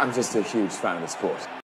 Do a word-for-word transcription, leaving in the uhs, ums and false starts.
I'm just a huge fan of the sport.